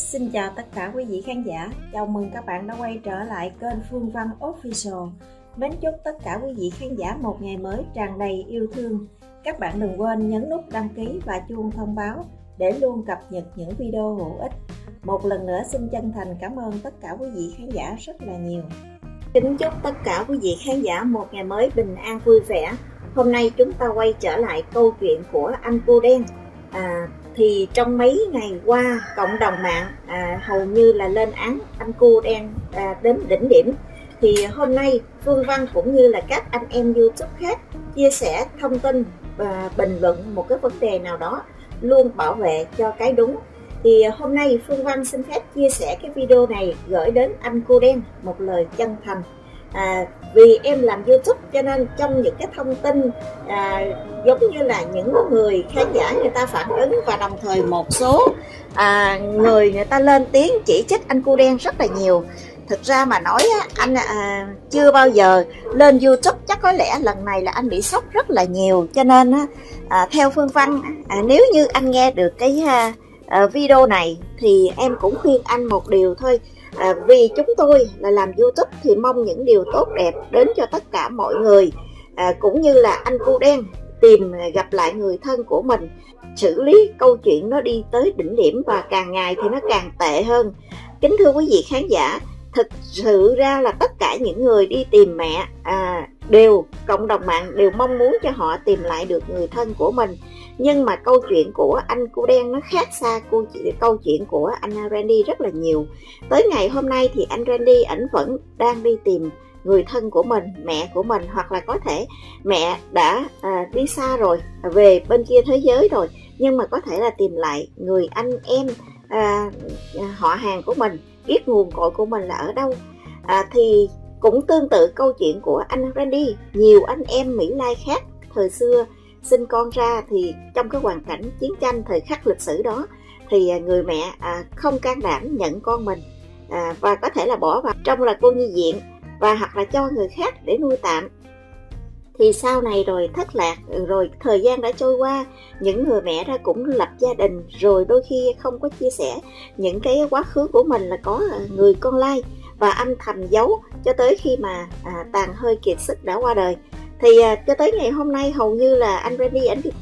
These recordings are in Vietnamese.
Xin chào tất cả quý vị khán giả, chào mừng các bạn đã quay trở lại kênh Phương Văn Official. Mến chúc tất cả quý vị khán giả một ngày mới tràn đầy yêu thương. Các bạn đừng quên nhấn nút đăng ký và chuông thông báo để luôn cập nhật những video hữu ích. Một lần nữa xin chân thành cảm ơn tất cả quý vị khán giả rất là nhiều. Kính chúc tất cả quý vị khán giả một ngày mới bình an vui vẻ. Hôm nay chúng ta quay trở lại câu chuyện của anh Cua Đen. Thì trong mấy ngày qua cộng đồng mạng hầu như là lên án anh Cua Đen đến đỉnh điểm. Thì hôm nay Phương Văn cũng như là các anh em YouTube khác chia sẻ thông tin và bình luận một cái vấn đề nào đó, luôn bảo vệ cho cái đúng. Thì hôm nay Phương Văn xin phép chia sẻ cái video này gửi đến anh Cua Đen một lời chân thành. Vì em làm YouTube cho nên trong những cái thông tin giống như là những người khán giả người ta phản ứng, và đồng thời một số người ta lên tiếng chỉ trích anh Cua Đen rất là nhiều. Thực ra mà nói anh chưa bao giờ lên YouTube, chắc có lẽ lần này là anh bị sốc rất là nhiều. Cho nên theo Phương Văn, nếu như anh nghe được cái video này thì em cũng khuyên anh một điều thôi. Vì chúng tôi là làm YouTube thì mong những điều tốt đẹp đến cho tất cả mọi người, cũng như là anh Cua Đen tìm gặp lại người thân của mình. Xử lý câu chuyện nó đi tới đỉnh điểm và càng ngày thì nó càng tệ hơn. Kính thưa quý vị khán giả, thực sự ra là tất cả những người đi tìm mẹ cộng đồng mạng đều mong muốn cho họ tìm lại được người thân của mình. Nhưng mà câu chuyện của anh Cua Đen nó khác xa câu chuyện của anh Randy rất là nhiều. Tới ngày hôm nay thì anh Randy ảnh vẫn đang đi tìm người thân của mình, mẹ của mình, hoặc là có thể mẹ đã đi xa rồi, về bên kia thế giới rồi, nhưng mà có thể là tìm lại người anh em họ hàng của mình, biết nguồn cội của mình là ở đâu. Thì cũng tương tự câu chuyện của anh Randy. Nhiều anh em Mỹ Lai khác thời xưa sinh con ra thì trong cái hoàn cảnh chiến tranh thời khắc lịch sử đó thì người mẹ không can đảm nhận con mình, và có thể là bỏ vào trong là cô nhi viện và hoặc là cho người khác để nuôi tạm. Thì sau này rồi thất lạc, rồi thời gian đã trôi qua, những người mẹ ra cũng lập gia đình, rồi đôi khi không có chia sẻ những cái quá khứ của mình là có người con lai, và âm thầm giấu cho tới khi mà tàn hơi kiệt sức đã qua đời. Thì cho tới ngày hôm nay hầu như là anh Randy ảnh đi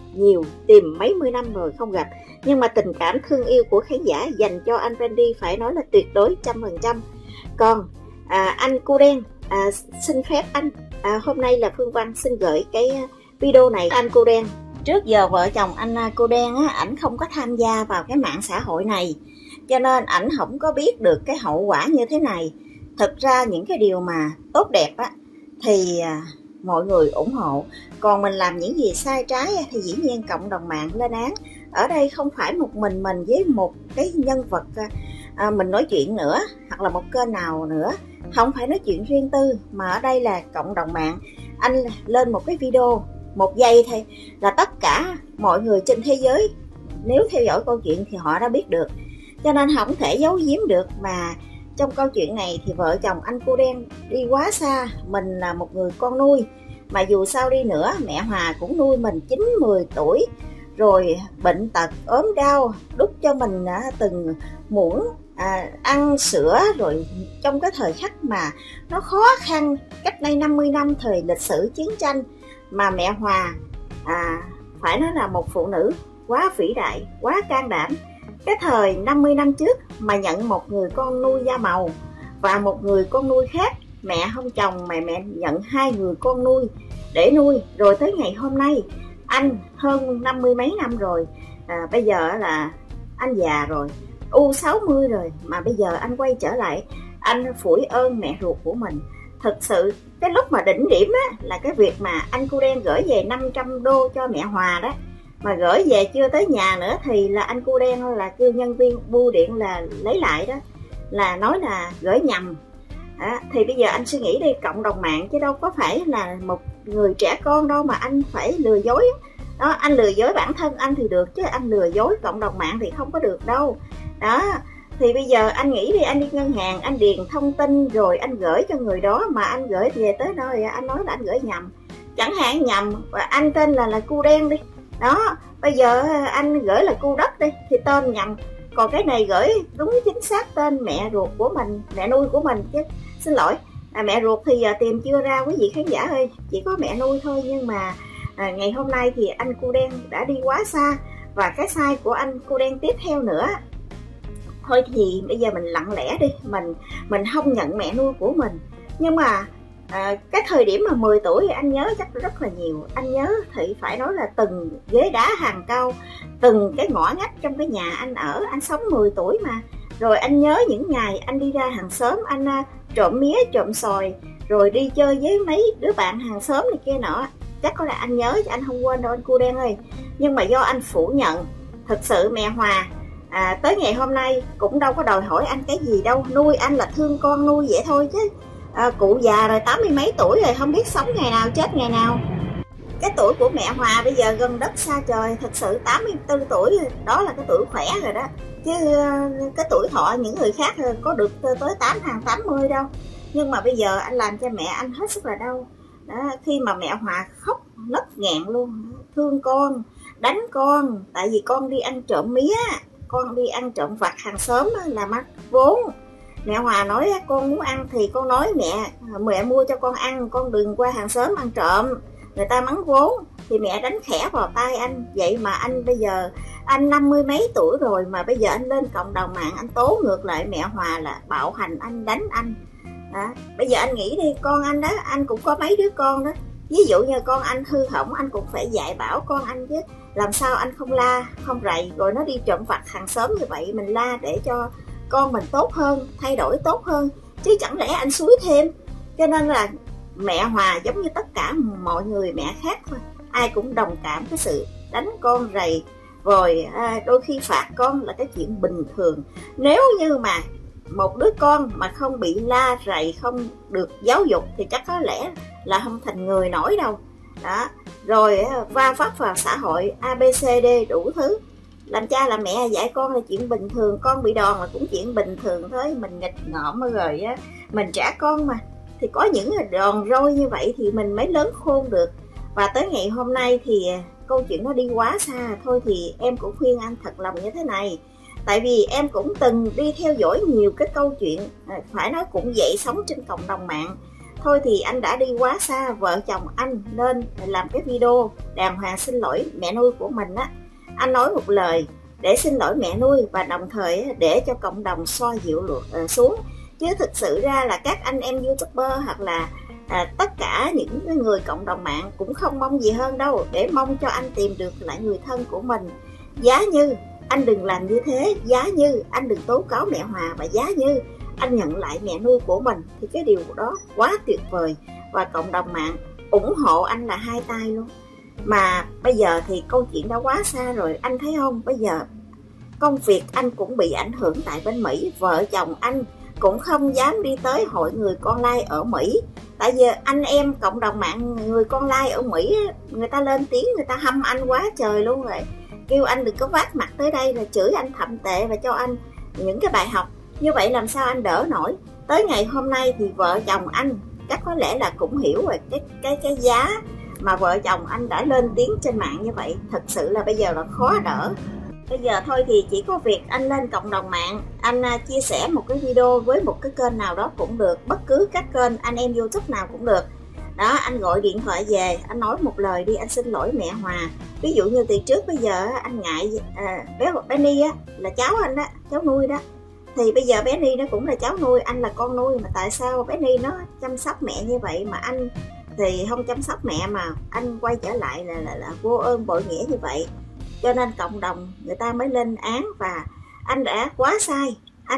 tìm mấy mươi năm rồi không gặp. Nhưng mà tình cảm thương yêu của khán giả dành cho anh Randy phải nói là tuyệt đối 100%. Còn anh Cua Đen, xin phép anh hôm nay là Phương Văn xin gửi cái video này. Anh Cua Đen, trước giờ vợ chồng anh Cua Đen ảnh không có tham gia vào cái mạng xã hội này, cho nên ảnh không có biết được cái hậu quả như thế này. Thực ra những cái điều mà tốt đẹp thì mọi người ủng hộ, còn mình làm những gì sai trái thì dĩ nhiên cộng đồng mạng lên án. Ở đây không phải một mình với một cái nhân vật mình nói chuyện nữa, hoặc là một kênh nào nữa, không phải nói chuyện riêng tư, mà ở đây là cộng đồng mạng. Anh lên một cái video 1 giây thôi là tất cả mọi người trên thế giới nếu theo dõi câu chuyện thì họ đã biết được, cho nên không thể giấu giếm được. Mà trong câu chuyện này thì vợ chồng anh Cua Đen đi quá xa. Mình là một người con nuôi, mà dù sao đi nữa mẹ Hòa cũng nuôi mình 9-10 tuổi, rồi bệnh tật ốm đau đút cho mình từng muỗng ăn sữa. Rồi trong cái thời khắc mà nó khó khăn cách đây 50 năm thời lịch sử chiến tranh, mà mẹ Hòa phải nói là một phụ nữ quá vĩ đại, quá can đảm. Cái thời 50 năm trước mà nhận một người con nuôi da màu và một người con nuôi khác, mẹ không chồng mà mẹ nhận 2 người con nuôi để nuôi. Rồi tới ngày hôm nay anh hơn 50 mấy năm rồi, bây giờ là anh già rồi, U60 rồi, mà bây giờ anh quay trở lại anh phủi ơn mẹ ruột của mình. Thực sự cái lúc mà đỉnh điểm là cái việc mà anh Cua Đen gửi về 500 đô cho mẹ Hòa đó, mà gửi về chưa tới nhà nữa thì là anh Cua Đen là kêu nhân viên bưu điện là lấy lại đó, là nói là gửi nhầm. Thì bây giờ anh suy nghĩ đi, cộng đồng mạng chứ đâu có phải là một người trẻ con đâu mà anh phải lừa dối đó. Anh lừa dối bản thân anh thì được, chứ anh lừa dối cộng đồng mạng thì không có được đâu đó. Thì bây giờ anh nghĩ đi, anh đi ngân hàng, anh điền thông tin rồi anh gửi cho người đó, mà anh gửi về tới nơi anh nói là anh gửi nhầm, chẳng hạn nhầm, và anh tên là Cua Đen đi đó. Bây giờ anh gửi là Cu Đất đi thì tên nhầm, Còn cái này gửi đúng chính xác tên mẹ ruột của mình, mẹ nuôi của mình chứ. Xin lỗi, mẹ ruột thì giờ tìm chưa ra quý vị khán giả ơi, chỉ có mẹ nuôi thôi. Nhưng mà ngày hôm nay thì anh Cô Đen đã đi quá xa, và cái sai của anh Cô Đen tiếp theo nữa. Thôi thì bây giờ mình lặng lẽ đi, mình không nhận mẹ nuôi của mình. Nhưng mà cái thời điểm mà 10 tuổi anh nhớ chắc rất là nhiều. Anh nhớ thì phải nói là từng ghế đá hàng cau, từng cái ngõ ngách trong cái nhà anh ở. Anh sống 10 tuổi mà. Rồi anh nhớ những ngày anh đi ra hàng xóm, anh trộm mía, trộm xoài, rồi đi chơi với mấy đứa bạn hàng xóm này kia nọ. Chắc có là anh nhớ chứ anh không quên đâu anh Cô Đen ơi. Nhưng mà do anh phủ nhận. Thật sự mẹ Hòa tới ngày hôm nay cũng đâu có đòi hỏi anh cái gì đâu. Nuôi anh là thương con nuôi vậy thôi chứ. Cụ già rồi, 80 mấy tuổi rồi, không biết sống ngày nào chết ngày nào. Cái tuổi của mẹ Hòa bây giờ gần đất xa trời. Thật sự 84 tuổi đó là cái tuổi khỏe rồi đó. Chứ cái tuổi thọ những người khác có được tới 80 đâu. Nhưng mà bây giờ anh làm cho mẹ anh hết sức là đau đó. Khi mà mẹ Hòa khóc nấc nghẹn luôn, thương con, đánh con. Tại vì con đi ăn trộm mía, con đi ăn trộm vặt hàng xóm là mắc vốn. Mẹ Hòa nói con muốn ăn thì con nói mẹ mua cho con ăn, con đừng qua hàng xóm ăn trộm, người ta mắng vốn. Thì mẹ đánh khẽ vào tay anh. Vậy mà anh bây giờ anh 50 mấy tuổi rồi mà bây giờ anh lên cộng đồng mạng anh tố ngược lại mẹ Hòa là bạo hành anh, đánh anh đó. Bây giờ anh nghĩ đi, con anh đó, anh cũng có mấy đứa con đó. Ví dụ như con anh hư hỏng, anh cũng phải dạy bảo con anh chứ. Làm sao anh không la, không rầy, rồi nó đi trộm vặt hàng xóm như vậy mình la để cho con mình tốt hơn, thay đổi tốt hơn, chứ chẳng lẽ anh xúi thêm. Cho nên là mẹ Hòa giống như tất cả mọi người mẹ khác thôi, ai cũng đồng cảm cái sự đánh con rầy, rồi đôi khi phạt con là cái chuyện bình thường. Nếu như mà một đứa con mà không bị la rầy, không được giáo dục thì chắc có lẽ là không thành người nổi đâu đó. Rồi va vấp vào xã hội ABCD đủ thứ. Làm cha làm mẹ dạy con là chuyện bình thường, con bị đòn là cũng chuyện bình thường thôi. Mình nghịch ngợm rồi á, mình trả con mà. Thì có những đòn roi như vậy thì mình mới lớn khôn được. Và tới ngày hôm nay thì câu chuyện nó đi quá xa. Thôi thì em cũng khuyên anh thật lòng như thế này. Tại vì em cũng từng đi theo dõi nhiều cái câu chuyện, phải nói cũng dậy sóng trên cộng đồng mạng. Thôi thì anh đã đi quá xa, vợ chồng anh nên làm cái video đàng hoàng xin lỗi mẹ nuôi của mình á. Anh nói một lời để xin lỗi mẹ nuôi và đồng thời để cho cộng đồng xoa dịu xuống. Chứ thực sự ra là các anh em YouTuber hoặc là tất cả những người cộng đồng mạng cũng không mong gì hơn đâu, để mong cho anh tìm được lại người thân của mình. Giá như anh đừng làm như thế, giá như anh đừng tố cáo mẹ Hòa, và giá như anh nhận lại mẹ nuôi của mình, thì cái điều đó quá tuyệt vời. Và cộng đồng mạng ủng hộ anh là hai tay luôn. Mà bây giờ thì câu chuyện đã quá xa rồi. Anh thấy không, bây giờ công việc anh cũng bị ảnh hưởng tại bên Mỹ. Vợ chồng anh cũng không dám đi tới hội người con lai ở Mỹ. Tại vì anh em cộng đồng mạng người con lai ở Mỹ, người ta lên tiếng, người ta hâm anh quá trời luôn rồi. Kêu anh đừng có vác mặt tới đây, rồi chửi anh thậm tệ và cho anh những cái bài học. Như vậy làm sao anh đỡ nổi. Tới ngày hôm nay thì vợ chồng anh chắc có lẽ là cũng hiểu rồi cái giá mà vợ chồng anh đã lên tiếng trên mạng như vậy. Thật sự là bây giờ là khó đỡ. Bây giờ thôi thì chỉ có việc anh lên cộng đồng mạng, anh chia sẻ một cái video với một cái kênh nào đó cũng được, bất cứ các kênh anh em YouTube nào cũng được đó. Anh gọi điện thoại về, anh nói một lời đi, anh xin lỗi mẹ Hòa. Ví dụ như từ trước bây giờ anh ngại bé Ni á, là cháu anh đó, cháu nuôi đó. Thì bây giờ bé Ni nó cũng là cháu nuôi, anh là con nuôi. Mà tại sao bé Ni nó chăm sóc mẹ như vậy mà anh thì không chăm sóc mẹ, mà anh quay trở lại là vô ơn bội nghĩa như vậy. Cho nên cộng đồng người ta mới lên án, và anh đã quá sai.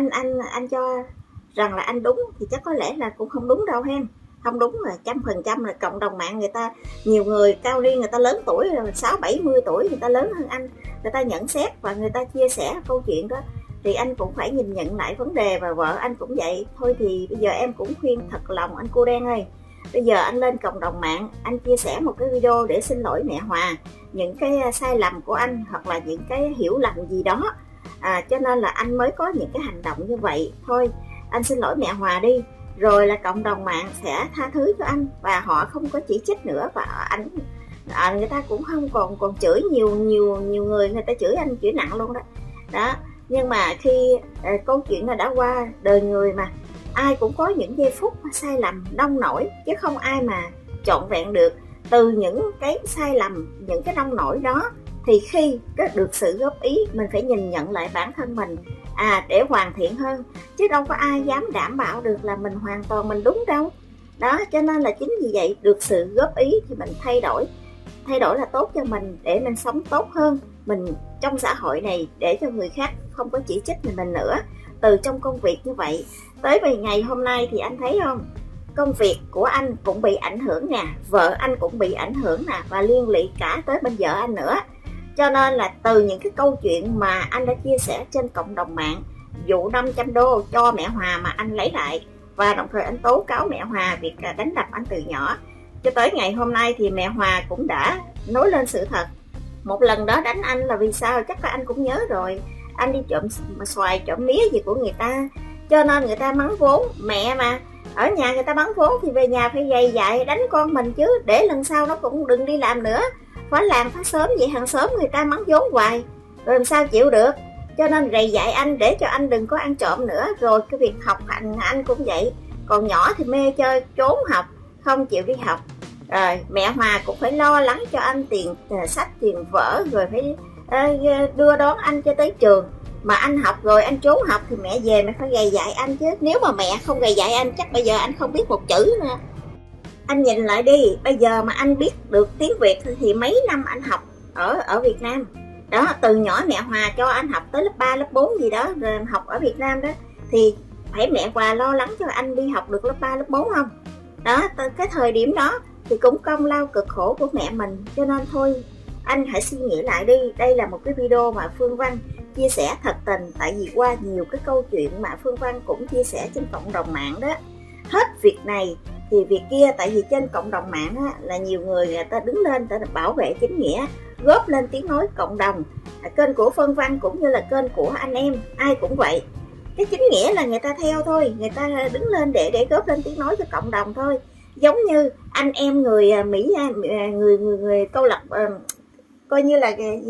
Anh cho rằng là anh đúng thì chắc có lẽ là cũng không đúng đâu hen. Không đúng là 100% là cộng đồng mạng người ta, nhiều người cao niên, người ta lớn tuổi rồi, 60-70 tuổi, người ta lớn hơn anh, người ta nhận xét và người ta chia sẻ câu chuyện đó. Thì anh cũng phải nhìn nhận lại vấn đề, và vợ anh cũng vậy. Thôi thì bây giờ em cũng khuyên thật lòng anh Cô Đen ơi, bây giờ anh lên cộng đồng mạng, anh chia sẻ một cái video để xin lỗi mẹ Hòa những cái sai lầm của anh, hoặc là những cái hiểu lầm gì đó. Cho nên là anh mới có những cái hành động như vậy. Thôi anh xin lỗi mẹ Hòa đi, rồi là cộng đồng mạng sẽ tha thứ cho anh, và họ không có chỉ trích nữa. Và người ta cũng không còn chửi nhiều người ta chửi anh, chửi nặng luôn đó. Nhưng mà khi câu chuyện nó đã qua, đời người mà, ai cũng có những giây phút sai lầm nông nổi, chứ không ai mà trọn vẹn được. Từ những cái sai lầm, những cái nông nổi đó, thì khi có được sự góp ý, mình phải nhìn nhận lại bản thân mình để hoàn thiện hơn, chứ đâu có ai dám đảm bảo được là mình hoàn toàn mình đúng đâu. Đó, cho nên là chính vì vậy, được sự góp ý thì mình thay đổi là tốt cho mình, để mình sống tốt hơn mình trong xã hội này, để cho người khác không có chỉ trích mình nữa. Từ trong công việc như vậy, tới ngày hôm nay thì anh thấy không, công việc của anh cũng bị ảnh hưởng nè, vợ anh cũng bị ảnh hưởng nè, và liên lụy cả tới bên vợ anh nữa. Cho nên là từ những cái câu chuyện mà anh đã chia sẻ trên cộng đồng mạng, vụ 500 đô cho mẹ Hòa mà anh lấy lại, và đồng thời anh tố cáo mẹ Hòa việc đánh đập anh từ nhỏ, cho tới ngày hôm nay thì mẹ Hòa cũng đã nói lên sự thật. Một lần đó đánh anh là vì sao chắc là anh cũng nhớ rồi, anh đi trộm xoài trộm mía gì của người ta, cho nên người ta mắng vốn. Mẹ mà ở nhà người ta mắng vốn thì về nhà phải dày dạy đánh con mình chứ, để lần sau nó cũng đừng đi làm nữa, phá làng phá xóm vậy, hàng xóm người ta mắng vốn hoài rồi làm sao chịu được. Cho nên rầy dạy anh để cho anh đừng có ăn trộm nữa. Rồi cái việc học hành anh cũng vậy, còn nhỏ thì mê chơi trốn học, không chịu đi học. Rồi mẹ Hòa cũng phải lo lắng cho anh tiền sách, tiền vở, rồi phải đưa đón anh cho tới trường. Mà anh học rồi anh trốn học thì mẹ về mẹ phải gầy dạy anh chứ. Nếu mà mẹ không gầy dạy anh chắc bây giờ anh không biết một chữ nữa. Anh nhìn lại đi, bây giờ mà anh biết được tiếng Việt thì mấy năm anh học ở Việt Nam. Đó, từ nhỏ mẹ Hòa cho anh học tới lớp 3, lớp 4 gì đó, rồi học ở Việt Nam đó, thì phải mẹ Hòa lo lắng cho anh đi học được lớp 3, lớp 4 không? Đó, cái thời điểm đó thì cũng công lao cực khổ của mẹ mình. Cho nên thôi, anh hãy suy nghĩ lại đi. Đây là một cái video mà Phương Văn chia sẻ thật tình, tại vì qua nhiều cái câu chuyện mà Phương Văn cũng chia sẻ trên cộng đồng mạng đó. Hết việc này thì việc kia, tại vì trên cộng đồng mạng á, là nhiều người ta đứng lên, ta bảo vệ chính nghĩa, góp lên tiếng nói cộng đồng. Kênh của Phương Văn cũng như là kênh của anh em, ai cũng vậy. Cái chính nghĩa là người ta theo thôi, người ta đứng lên để góp lên tiếng nói cho cộng đồng thôi. Giống như anh em người Mỹ, người câu lạc coi như là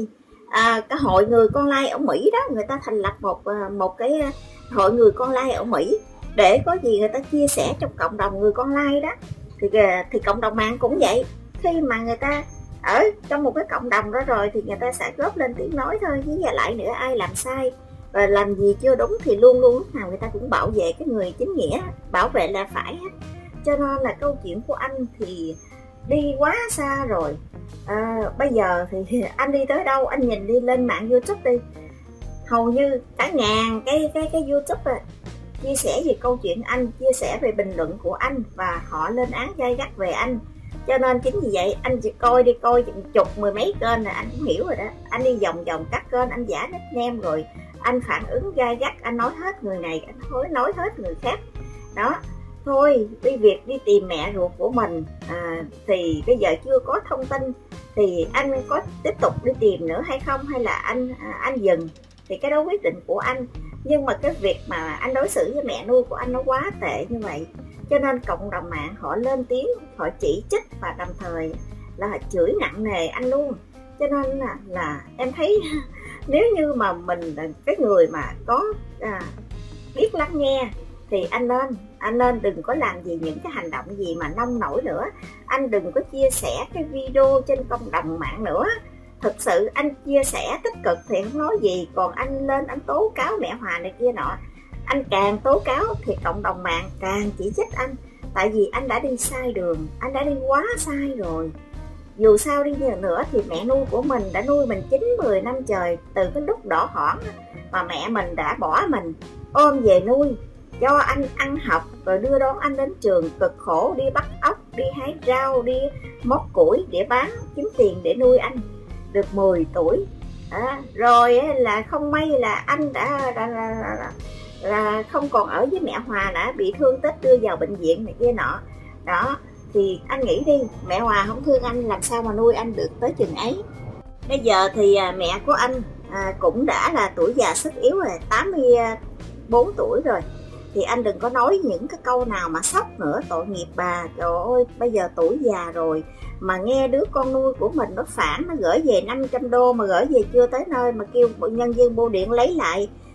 cái hội người con lai ở Mỹ đó, người ta thành lập một cái hội người con lai ở Mỹ, để có gì người ta chia sẻ trong cộng đồng người con lai đó. Thì cộng đồng mạng cũng vậy, khi mà người ta ở trong một cái cộng đồng đó rồi thì người ta sẽ góp lên tiếng nói thôi, với lại nữa ai làm sai và làm gì chưa đúng thì luôn luôn lúc nào người ta cũng bảo vệ cái người chính nghĩa, bảo vệ là phải hết. Cho nên là câu chuyện của anh thì đi quá xa rồi. Bây giờ thì anh đi tới đâu, anh nhìn đi lên mạng YouTube đi, hầu như cả ngàn cái YouTube chia sẻ về câu chuyện anh, chia sẻ về bình luận của anh, và họ lên án gay gắt về anh. Cho nên chính vì vậy anh chỉ coi chục mười mấy kênh là anh cũng hiểu rồi đó. Anh đi vòng vòng các kênh, anh giả nickname rồi anh phản ứng gay gắt, anh nói hết người này, anh nói hết người khác. Đó, thôi việc đi tìm mẹ ruột của mình thì bây giờ chưa có thông tin, thì anh có tiếp tục đi tìm nữa hay không, hay là anh dừng, thì cái đó quyết định của anh. Nhưng mà cái việc mà anh đối xử với mẹ nuôi của anh nó quá tệ như vậy, cho nên cộng đồng mạng họ lên tiếng, họ chỉ trích và đồng thời là họ chửi nặng nề anh luôn. Cho nên là em thấy nếu như mà mình là cái người mà có biết lắng nghe thì anh nên đừng có làm gì những cái hành động gì mà nông nổi nữa. Anh đừng có chia sẻ cái video trên cộng đồng mạng nữa. Thực sự anh chia sẻ tích cực thì không nói gì, còn anh lên anh tố cáo mẹ Hòa này kia nọ, anh càng tố cáo thì cộng đồng mạng càng chỉ trích anh. Tại vì anh đã đi sai đường, anh đã đi quá sai rồi. Dù sao đi nữa thì mẹ nuôi của mình đã nuôi mình 9-10 năm trời, từ cái lúc đỏ hỏn mà mẹ mình đã bỏ mình, ôm về nuôi, cho anh ăn học, rồi đưa đón anh đến trường, cực khổ đi bắt ốc, đi hái rau, đi móc củi để bán kiếm tiền để nuôi anh được 10 tuổi. Rồi là không may là anh đã không còn ở với mẹ Hòa, đã bị thương tích đưa vào bệnh viện này kia nọ. Đó, thì anh nghĩ đi, mẹ Hòa không thương anh làm sao mà nuôi anh được tới chừng ấy. Bây giờ thì mẹ của anh cũng đã là tuổi già sức yếu rồi, 84 tuổi rồi. Thì anh đừng có nói những cái câu nào mà sốc nữa, tội nghiệp bà. Trời ơi, bây giờ tuổi già rồi mà nghe đứa con nuôi của mình nó phản, nó gửi về 500 đô mà gửi về chưa tới nơi, mà kêu nhân viên bưu điện lấy lại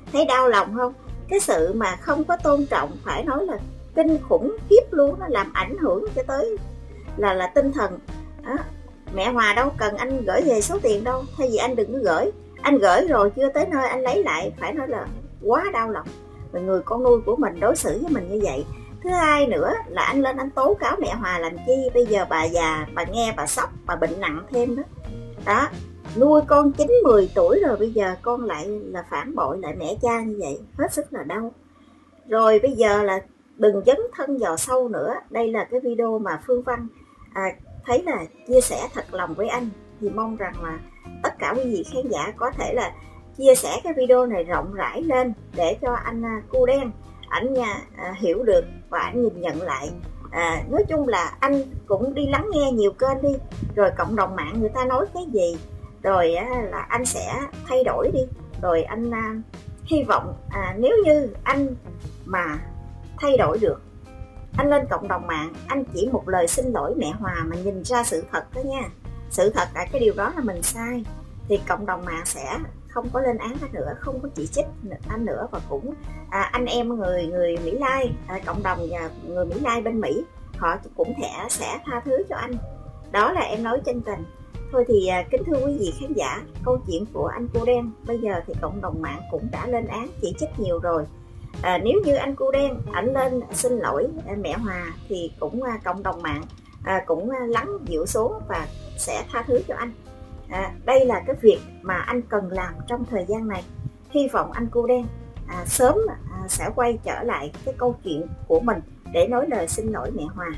Thấy đau lòng không? Cái sự mà không có tôn trọng phải nói là kinh khủng khiếp luôn, nó làm ảnh hưởng cho tới là tinh thần đó. Mẹ Hòa đâu cần anh gửi về số tiền đâu, thay vì anh đừng có gửi, anh gửi rồi chưa tới nơi anh lấy lại, phải nói là quá đau lòng. Và người con nuôi của mình đối xử với mình như vậy. Thứ hai nữa là anh lên anh tố cáo mẹ Hòa làm chi? Bây giờ bà già, bà nghe bà sốc, bà bệnh nặng thêm đó. Đó, nuôi con 9-10 tuổi rồi, bây giờ con lại là phản bội lại mẹ cha như vậy, hết sức là đau. Rồi bây giờ là đừng dấn thân vào sâu nữa. Đây là cái video mà Phương Văn thấy là chia sẻ thật lòng với anh, thì mong rằng là tất cả quý vị khán giả có thể là chia sẻ cái video này rộng rãi lên để cho anh Cu Đen ảnh hiểu được và ảnh nhìn nhận lại. Nói chung là anh cũng đi lắng nghe nhiều kênh đi, rồi cộng đồng mạng người ta nói cái gì rồi là anh sẽ thay đổi đi. Rồi anh hy vọng nếu như anh mà thay đổi được, anh lên cộng đồng mạng anh chỉ một lời xin lỗi mẹ Hòa mà nhìn ra sự thật đó nha, sự thật là cái điều đó là mình sai, thì cộng đồng mạng sẽ không có lên án anh nữa, không có chỉ trích anh nữa. Và cũng anh em người Mỹ Lai, cộng đồng và người Mỹ Lai bên Mỹ, họ cũng sẽ tha thứ cho anh. Đó là em nói chân tình. Thôi thì kính thưa quý vị khán giả, câu chuyện của anh Cu Đen bây giờ thì cộng đồng mạng cũng đã lên án chỉ trích nhiều rồi. Nếu như anh Cu Đen ảnh lên xin lỗi mẹ Hòa thì cũng cộng đồng mạng cũng lắng dịu xuống và sẽ tha thứ cho anh. Đây là cái việc mà anh cần làm trong thời gian này. Hy vọng anh Cu Đen sớm sẽ quay trở lại cái câu chuyện của mình để nói lời xin lỗi mẹ Hòa.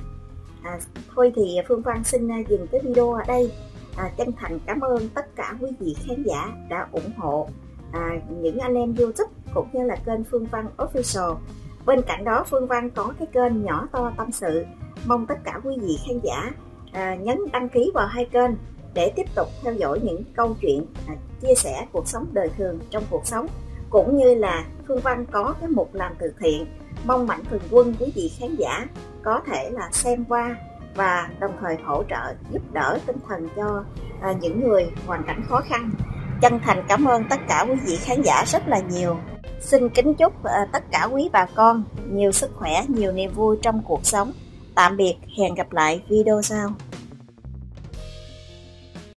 Thôi thì Phương Văn xin dừng cái video ở đây. Chân thành cảm ơn tất cả quý vị khán giả đã ủng hộ những anh em YouTube cũng như là kênh Phương Văn Official. Bên cạnh đó Phương Văn có cái kênh Nhỏ To Tâm Sự. Mong tất cả quý vị khán giả nhấn đăng ký vào hai kênh để tiếp tục theo dõi những câu chuyện chia sẻ cuộc sống đời thường trong cuộc sống, cũng như là Phương Văn có cái mục làm từ thiện. Mong mạnh thường quân quý vị khán giả có thể là xem qua và đồng thời hỗ trợ giúp đỡ tinh thần cho những người hoàn cảnh khó khăn. Chân thành cảm ơn tất cả quý vị khán giả rất là nhiều. Xin kính chúc tất cả quý bà con nhiều sức khỏe, nhiều niềm vui trong cuộc sống. Tạm biệt, hẹn gặp lại video sau.